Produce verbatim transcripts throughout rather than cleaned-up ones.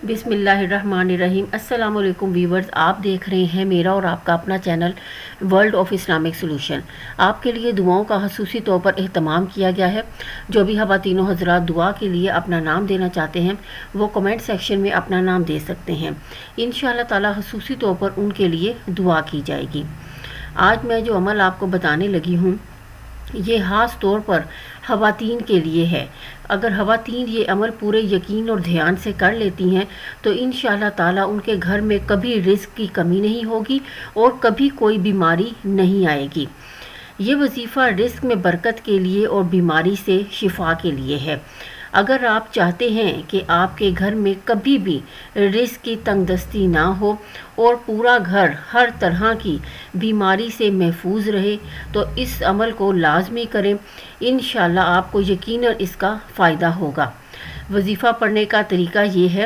बिस्मिल्लाहिर्रहमानिर्रहीम। अस्सलाम वालेकुम व्यूवर्स, आप देख रहे हैं मेरा और आपका अपना channel world of Islamic solution. आपके लिए दुआओं का खसूसी तौर पर एहतमाम किया गया है। जो भी ख़वातीनो हज़रात दुआ के लिए अपना नाम देना चाहते हैं वो कमेंट सेक्शन में अपना नाम दे सकते हैं। इंशाअल्लाह ताला खसूसी तौर पर उनके लिए दुआ की जाएगी। आज मैं जो अमल आपको बताने लगी हूँ ये ख़ास तौर पर ख़वातीन के लिए है। अगर ख़वातीन ये अमल पूरे यकीन और ध्यान से कर लेती हैं तो इंशाअल्लाह ताला उनके घर में कभी रिज़्क़ की कमी नहीं होगी और कभी कोई बीमारी नहीं आएगी। ये वजीफ़ा रिज़्क़ में बरकत के लिए और बीमारी से शिफा के लिए है। अगर आप चाहते हैं कि आपके घर में कभी भी रिज़्क़ की तंगदस्ती ना हो और पूरा घर हर तरह की बीमारी से महफूज रहे तो इस अमल को लाजमी करें। इंशाअल्लाह आपको यकीनन इसका फ़ायदा होगा। वजीफ़ा पढ़ने का तरीका ये है।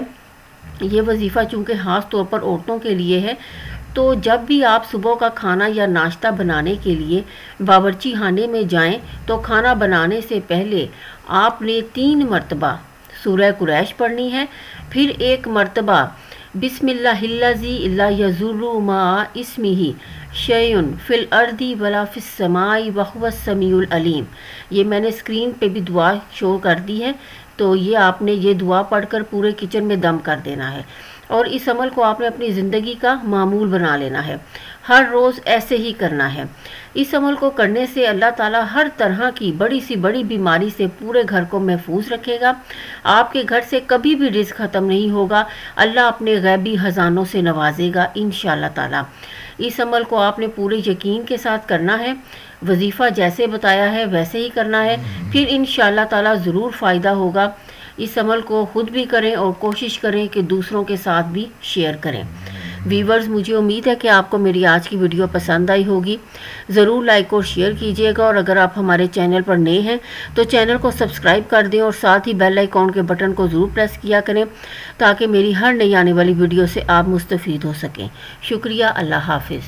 ये वजीफ़ा चूँकि ख़ास तौर पर औरतों के लिए है तो जब भी आप सुबह का खाना या नाश्ता बनाने के लिए बावर्ची खाने में जाएं तो खाना बनाने से पहले आपने तीन मरतबा सूरह कुरैश पढ़नी है। फिर एक मरतबा बिस्मिल्लाहिल्लज़ी ला यज़ुर्रु मअ इस्मिही शैउन फिल अर्दी वला फिस समाई व हुवस समीउल अलीम। ये मैंने स्क्रीन पे भी दुआ शो कर दी है, तो ये आपने ये दुआ पढ़कर पूरे किचन में दम कर देना है और इस अमल को आपने अपनी ज़िंदगी का मामूल बना लेना है। हर रोज़ ऐसे ही करना है। इस अमल को करने से अल्लाह ताला हर तरह की बड़ी सी बड़ी बीमारी से पूरे घर को महफूज रखेगा। आपके घर से कभी भी रिज़्क़ ख़त्म नहीं होगा। अल्लाह अपने गैबी ख़जानों से नवाजेगा इंशाअल्लाह ताला। इस अमल को आपने पूरे यकीन के साथ करना है। वजीफ़ा जैसे बताया है वैसे ही करना है, फिर इंशाअल्लाह ताला ज़रूर फ़ायदा होगा। इस अमल को खुद भी करें और कोशिश करें कि दूसरों के साथ भी शेयर करें। व्यूवर्स, मुझे उम्मीद है कि आपको मेरी आज की वीडियो पसंद आई होगी। ज़रूर लाइक और शेयर कीजिएगा और अगर आप हमारे चैनल पर नए हैं तो चैनल को सब्सक्राइब कर दें और साथ ही बेल आइकॉन के बटन को ज़रूर प्रेस किया करें ताकि मेरी हर नई आने वाली वीडियो से आप मुस्तफ़ीद हो सकें। शुक्रिया। अल्लाह हाफ़िज़।